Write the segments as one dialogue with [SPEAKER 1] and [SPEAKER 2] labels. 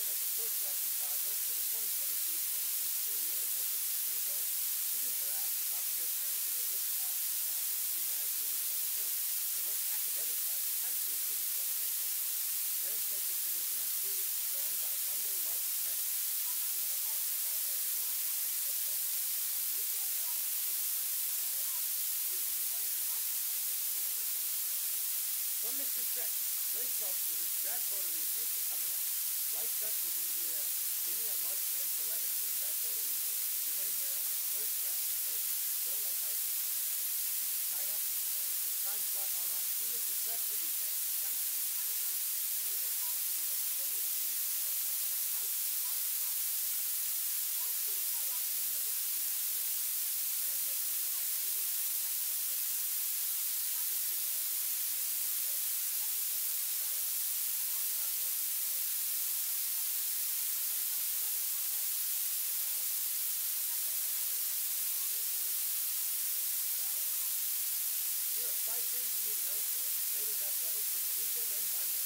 [SPEAKER 1] that the course selection process for the 2023-24 school year is open in SchoolZone. Students are asked to talk to their parents about which option classes junior high students want to take and what academic classes high school students want to take next year. Parents make this submission on SchoolZone by Monday, March 2nd. From Mr. Stretch, grade 12 students, Grad Photo Retakes are coming up. Lifetouch will be here at Vimy on March 10th, 11th for the Grad Photo Retakes. If you weren't here on the first round, or if you don't like how it goes home now, you can sign up for the time slot online. See Mr. Stretch for details. Here are 5 things you need to know for Raiders athletics from the weekend and Monday.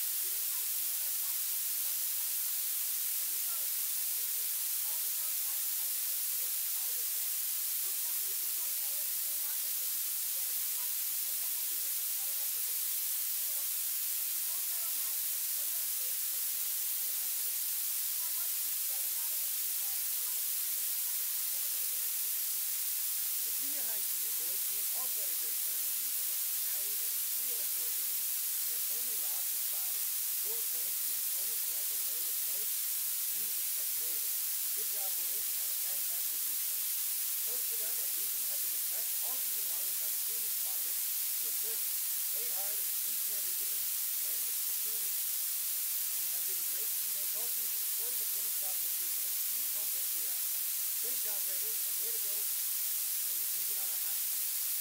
[SPEAKER 1] The junior high senior boys team also had a great tournament weekend at Vimy, winning 3 out of 4 games, and their only loss was by 4 points to an opponent who had their way with most need-to-expect Raiders. Good job, boys, on a fantastic weekend. Coach Verdun and Wheaton have been impressed all season long with how the team responded to adversity, played hard in each and every game, and the team have been great teammates all season. The boys have finished off their season with a huge home victory last night. Great job, Raiders, and way to go in the season on a high note.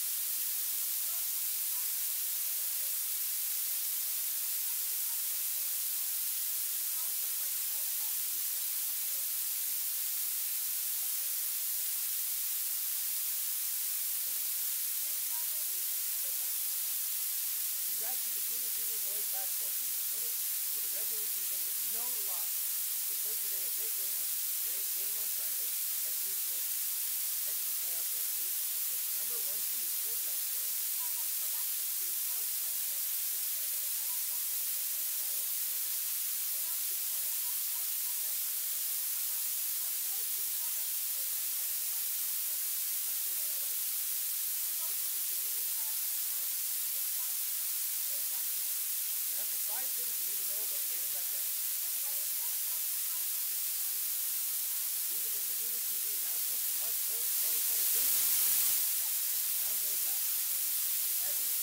[SPEAKER 1] Congrats to the junior boys basketball team that finished with a regular season with no losses. They played today a great game on Friday at Smith, and head to the playoffs next week as the number 1 seed. Great job, boys. And that's the 5 things you need to know about Raiders athletics. These have been the Vimy TV announcements for March 1st, 2022. And I'm Blaize.